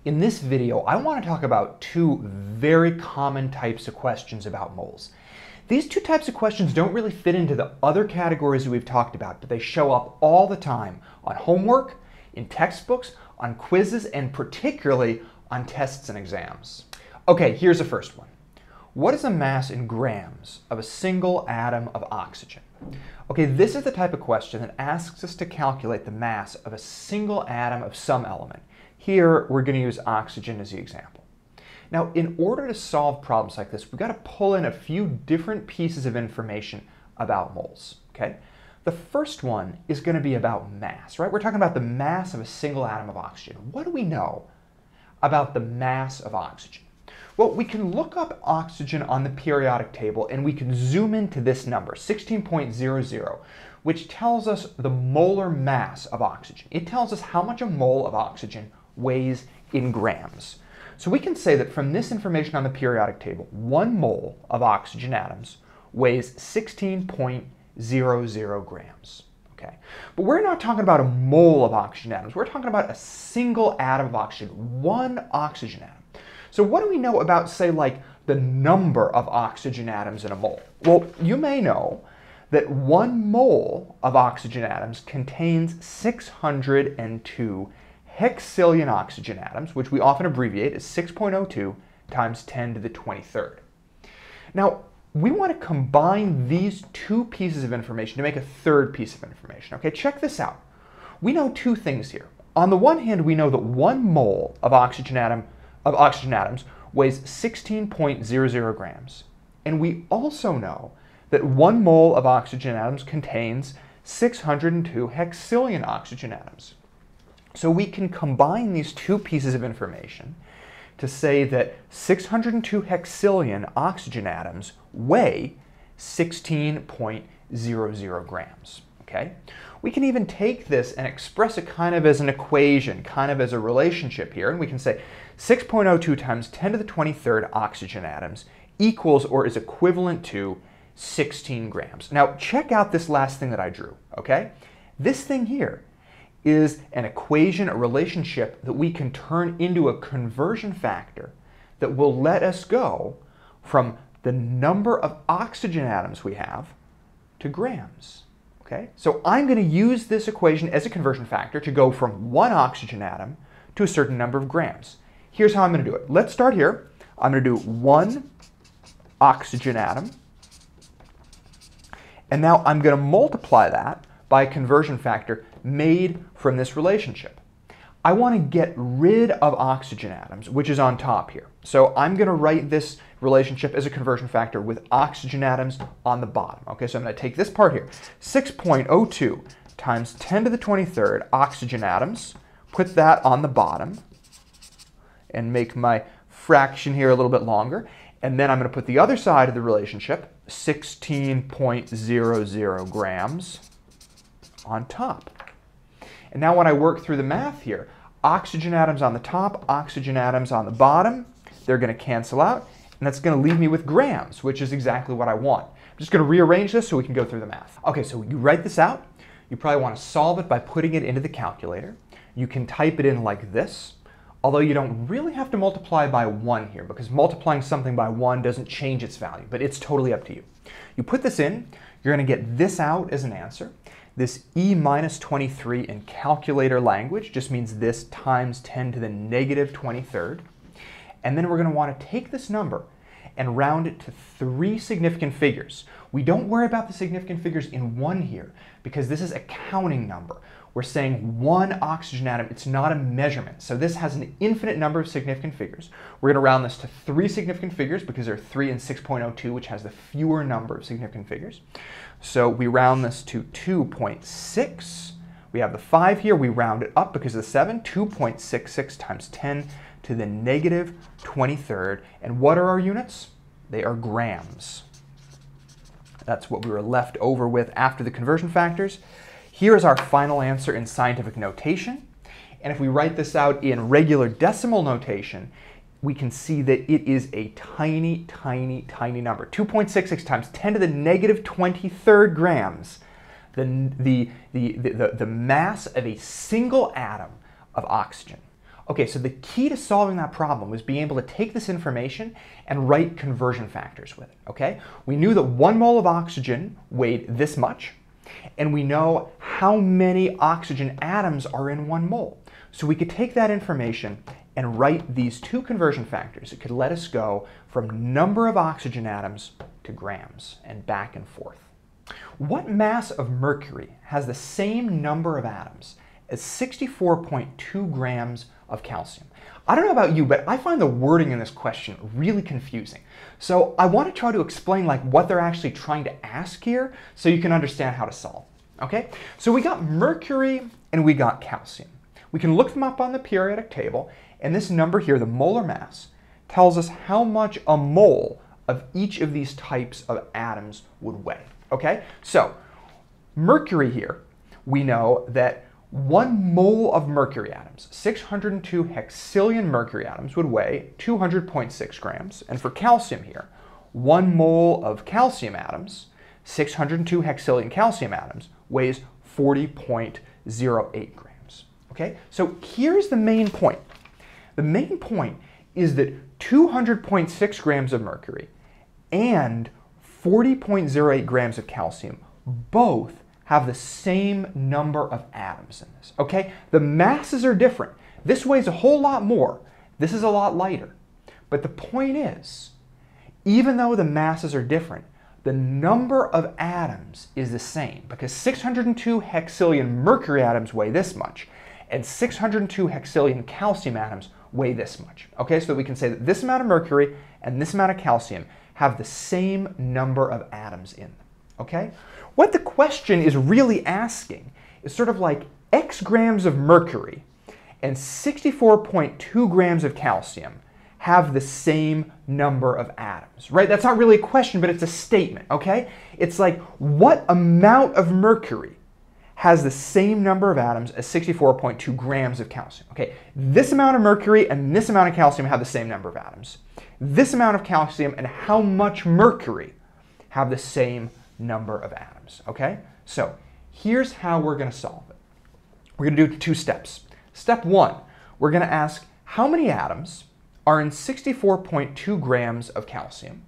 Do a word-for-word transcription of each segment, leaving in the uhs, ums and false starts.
In this video, I want to talk about two very common types of questions about moles. These two types of questions don't really fit into the other categories that we've talked about, but they show up all the time on homework, in textbooks, on quizzes, and particularly on tests and exams. Okay, here's the first one. What is the mass in grams of a single atom of oxygen? Okay, this is the type of question that asks us to calculate the mass of a single atom of some element. Here, we're going to use oxygen as the example. Now, in order to solve problems like this, we've got to pull in a few different pieces of information about moles, okay? The first one is going to be about mass, right? We're talking about the mass of a single atom of oxygen. What do we know about the mass of oxygen? Well, we can look up oxygen on the periodic table and we can zoom into this number, sixteen point zero zero, which tells us the molar mass of oxygen. It tells us how much a mole of oxygen weighs in grams. So we can say that from this information on the periodic table, one mole of oxygen atoms weighs sixteen point zero zero grams. Okay. But we're not talking about a mole of oxygen atoms. We're talking about a single atom of oxygen, one oxygen atom. So what do we know about, say, like the number of oxygen atoms in a mole? Well, you may know that one mole of oxygen atoms contains six hundred two hexillion oxygen atoms, which we often abbreviate as six point zero two times ten to the twenty-third. Now, we want to combine these two pieces of information to make a third piece of information. Okay, check this out. We know two things here. On the one hand, we know that one mole of oxygen atom of oxygen atoms weighs sixteen point zero zero grams. And we also know that one mole of oxygen atoms contains six hundred two hexillion oxygen atoms. So we can combine these two pieces of information to say that six hundred two hexillion oxygen atoms weigh sixteen point zero zero grams. Okay? We can even take this and express it kind of as an equation, kind of as a relationship here, and we can say six point zero two times ten to the twenty-third oxygen atoms equals or is equivalent to sixteen grams. Now check out this last thing that I drew, okay? This thing here is an equation, a relationship that we can turn into a conversion factor that will let us go from the number of oxygen atoms we have to grams. Okay? So I'm going to use this equation as a conversion factor to go from one oxygen atom to a certain number of grams. Here's how I'm going to do it. Let's start here. I'm going to do one oxygen atom, and now I'm going to multiply that by a conversion factor made from this relationship. I want to get rid of oxygen atoms, which is on top here. So I'm going to write this relationship as a conversion factor with oxygen atoms on the bottom. Okay, so I'm going to take this part here, six point zero two times ten to the twenty-third oxygen atoms, put that on the bottom, and make my fraction here a little bit longer. And then I'm going to put the other side of the relationship, sixteen point zero zero grams, on top. And now when I work through the math here, oxygen atoms on the top, oxygen atoms on the bottom, they're going to cancel out, and that's going to leave me with grams, which is exactly what I want. I'm just going to rearrange this so we can go through the math. Okay, so you write this out. You probably want to solve it by putting it into the calculator. You can type it in like this, although you don't really have to multiply by one here, because multiplying something by one doesn't change its value, but it's totally up to you. You put this in, you're going to get this out as an answer. This e minus twenty-three in calculator language just means this times ten to the negative twenty-third. And then we're going to want to take this number and round it to three significant figures. We don't worry about the significant figures in one here because this is a counting number. We're saying one oxygen atom, it's not a measurement. So this has an infinite number of significant figures. We're going to round this to three significant figures because there are three in six point zero two, which has the fewer number of significant figures. So we round this to two point six. We have the five here. We round it up because of the seven. two point six six times ten to the negative twenty-third. And what are our units? They are grams. That's what we were left over with after the conversion factors. Here is our final answer in scientific notation. And if we write this out in regular decimal notation, we can see that it is a tiny, tiny, tiny number. two point six six times ten to the negative twenty-third grams. The, the, the, the, the mass of a single atom of oxygen. Okay, so the key to solving that problem was being able to take this information and write conversion factors with it, okay? We knew that one mole of oxygen weighed this much, and we know how many oxygen atoms are in one mole. So we could take that information and write these two conversion factors. It could let us go from number of oxygen atoms to grams and back and forth. What mass of mercury has the same number of atoms as sixty-four point two grams of calcium? I don't know about you, but I find the wording in this question really confusing. So I want to try to explain like what they're actually trying to ask here so you can understand how to solve. Okay? So we got mercury and we got calcium. We can look them up on the periodic table, and this number here, the molar mass, tells us how much a mole of each of these types of atoms would weigh. Okay? So mercury here, we know that one mole of mercury atoms, six hundred two hexillion mercury atoms, would weigh two hundred point six grams. And for calcium here, one mole of calcium atoms, six hundred two hexillion calcium atoms, weighs forty point zero eight grams. Okay? So here's the main point. The main point is that two hundred point six grams of mercury and forty point zero eight grams of calcium both have the same number of atoms in this, okay? The masses are different. This weighs a whole lot more. This is a lot lighter. But the point is, even though the masses are different, the number of atoms is the same because six hundred two hexillion mercury atoms weigh this much and six hundred two hexillion calcium atoms weigh this much, okay? So we can say that this amount of mercury and this amount of calcium have the same number of atoms in them, okay? What the question is really asking is sort of like X grams of mercury and sixty-four point two grams of calcium have the same number of atoms, right? That's not really a question, but it's a statement, okay? It's like what amount of mercury has the same number of atoms as sixty-four point two grams of calcium, okay? This amount of mercury and this amount of calcium have the same number of atoms. This amount of calcium and how much mercury have the same number of atoms, okay? So here's how we're going to solve it. We're going to do two steps. Step one, we're going to ask how many atoms are in sixty-four point two grams of calcium,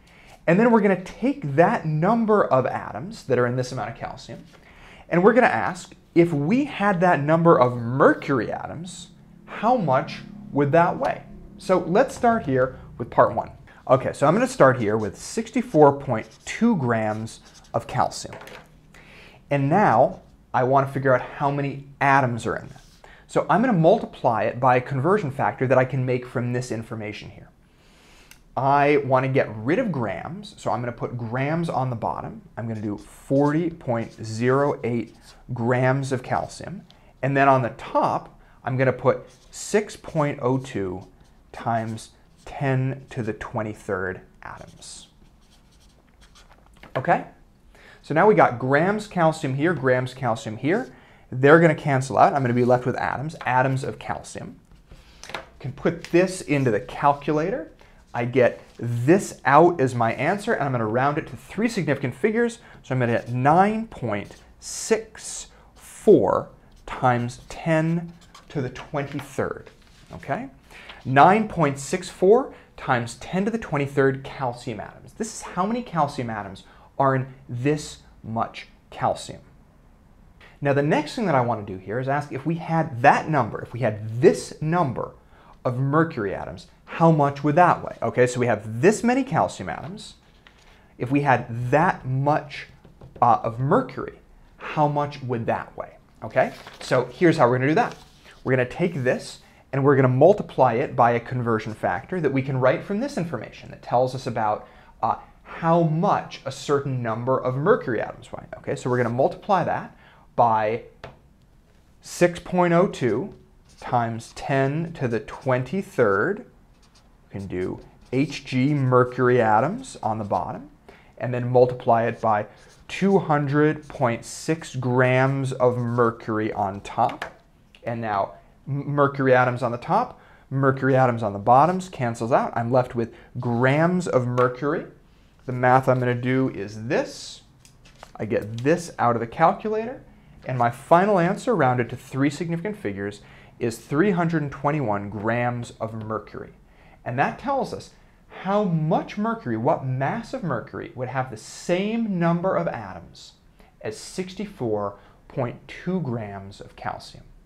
and then we're going to take that number of atoms that are in this amount of calcium, and we're going to ask if we had that number of mercury atoms, how much would that weigh? So let's start here with part one. Okay, so I'm going to start here with sixty-four point two grams of calcium. And now I want to figure out how many atoms are in that. So I'm going to multiply it by a conversion factor that I can make from this information here. I want to get rid of grams, so I'm going to put grams on the bottom. I'm going to do forty point zero eight grams of calcium. And then on the top, I'm going to put six point zero two times ten to the twenty-third atoms. Okay? So now we got grams calcium here, grams calcium here. They're going to cancel out. I'm going to be left with atoms, atoms of calcium. I can put this into the calculator. I get this out as my answer, and I'm going to round it to three significant figures. So I'm going to get nine point six four times ten to the twenty-third. Okay? nine point six four times ten to the twenty-third calcium atoms. This is how many calcium atoms are in this much calcium. Now the next thing that I want to do here is ask if we had that number, if we had this number of mercury atoms, how much would that weigh? Okay, so we have this many calcium atoms. If we had that much uh, of mercury, how much would that weigh? Okay, so here's how we're going to do that. We're going to take this and we're going to multiply it by a conversion factor that we can write from this information that tells us about uh, how much a certain number of mercury atoms weigh. Okay, so we're going to multiply that by six point zero two times ten to the twenty-third. We can do Hg mercury atoms on the bottom, and then multiply it by two hundred point six grams of mercury on top. And now mercury atoms on the top, mercury atoms on the bottoms cancels out. I'm left with grams of mercury. The math I'm going to do is this. I get this out of the calculator, and my final answer, rounded to three significant figures, is three hundred twenty-one grams of mercury. And that tells us how much mercury, what mass of mercury would have the same number of atoms as sixty-four point two grams of calcium.